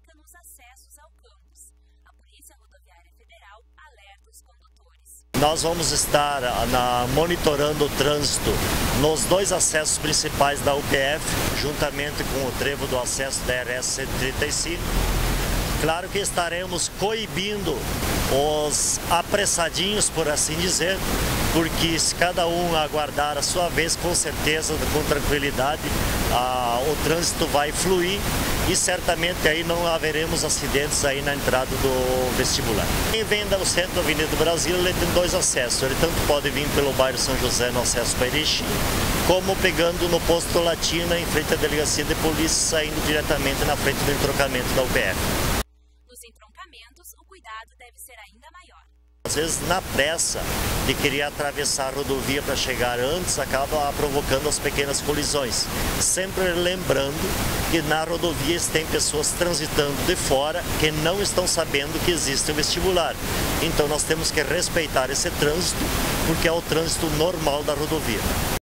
aumenta nos acessos ao campus. A Polícia Rodoviária Federal alerta os condutores. Nós vamos estar monitorando o trânsito nos dois acessos principais da UPF, juntamente com o trevo do acesso da RS 135. Claro que estaremos coibindo os apressadinhos, por assim dizer, porque se cada um aguardar a sua vez, com certeza, com tranquilidade, o trânsito vai fluir e certamente aí não haveremos acidentes aí na entrada do vestibular. Quem vem do centro da Avenida do Brasil, ele tem dois acessos. Ele tanto pode vir pelo bairro São José no acesso para Erechim, como pegando no posto Latina, em frente à delegacia de polícia, saindo diretamente na frente do entroncamento da UPF. Nos entroncamentos, o cuidado deve ser ainda maior. Às vezes, na pressa de querer atravessar a rodovia para chegar antes, acaba provocando as pequenas colisões. Sempre lembrando que na rodovia tem pessoas transitando de fora que não estão sabendo que existe o vestibular. Então nós temos que respeitar esse trânsito, porque é o trânsito normal da rodovia.